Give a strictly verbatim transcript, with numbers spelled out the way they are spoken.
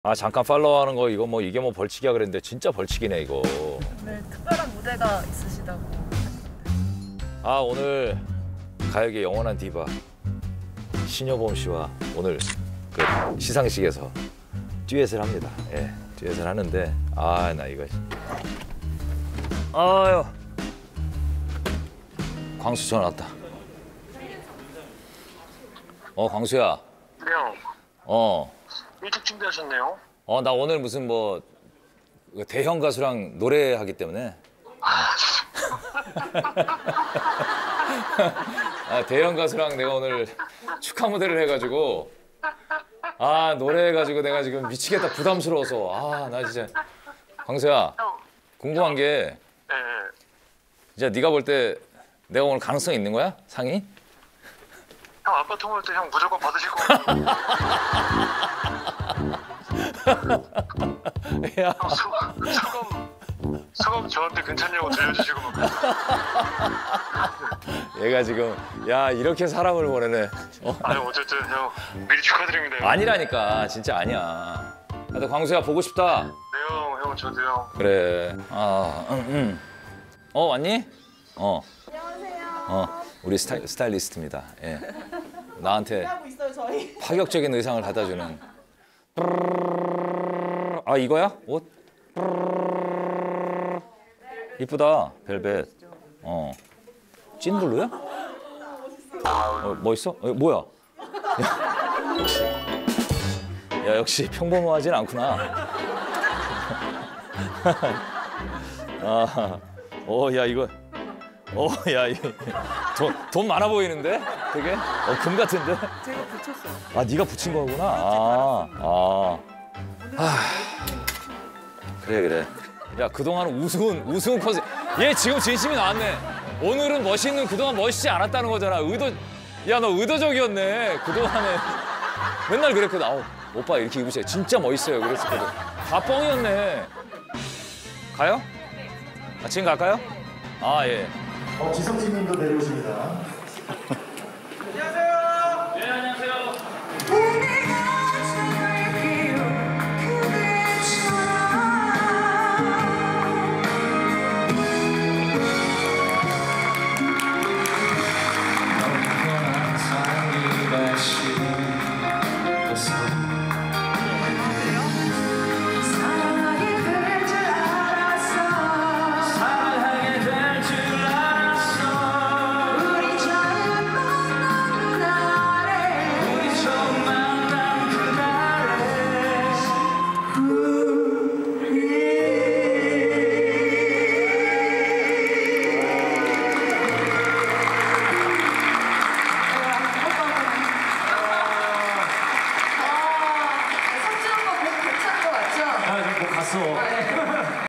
아 잠깐 팔로우하는 거 이거 뭐 이게 뭐 벌칙이야 그랬는데 진짜 벌칙이네 이거. 오늘 특별한 무대가 있으시다고. 아 오늘 가요계 영원한 디바 신여범 씨와 오늘 그 시상식에서 듀엣을 합니다. 예, 듀엣을 하는데 아 나 이거 아유 광수 전화 왔다. 어 광수야. 네 형. 어. 일찍 준비하셨네요. 어 나 오늘 무슨 뭐 대형 가수랑 노래하기 때문에. 아 대형 가수랑 내가 오늘 축하 무대를 해가지고 아 노래해가지고 내가 지금 미치겠다 부담스러워서 아 나 진짜 광수야 형. 궁금한 게 네. 진짜 네가 볼 때 내가 오늘 가능성 있는 거야 상이? 형 아까 통화할 때 형 무조건 받으실 거 같아요. 야. 형 소감, 소감, 소감 저한테 괜찮냐고 들려주시고 막. 얘가 지금 야 이렇게 사람을 보내네. 어? 아니 어쨌든 형 미리 축하드립니다. 형. 아니라니까 진짜 아니야. 나도 광수야 보고 싶다. 네 형, 형 저도 형. 그래. 아, 응, 응. 어 왔니? 어. 안녕하세요. 어, 우리 스타일, 스타일리스트입니다. 예. 나한테 하고 있어요 저희. 파격적인 의상을 갖다주는. 아 이거야? 옷? 이쁘다. 벨벳. 어. 찐블루야? 어, 멋있어? 어, 뭐야? 야, 역시. 야 역시 평범하진 않구나. 아, 어, 야 이거. 어, 야, 이 돈, 돈 많아 보이는데? 되게? 어, 금 같은데? 제가 붙였어요. 아, 네가 붙인 거구나. 아, 아. 아. 그래, 그래. 야, 그동안 우스운, 우스운 컨셉. 얘 지금 진심이 나왔네. 오늘은 멋있는, 그동안 멋있지 않았다는 거잖아. 의도, 야, 너 의도적이었네. 그동안에. 맨날 그랬거든. 아우, 오빠 이렇게 입으세요. 진짜 멋있어요. 그랬었거든. 다 뻥이었네. 가요? 아, 지금 갈까요? 아, 예. 어, 지성진 님도 내려오십니다. 갔어.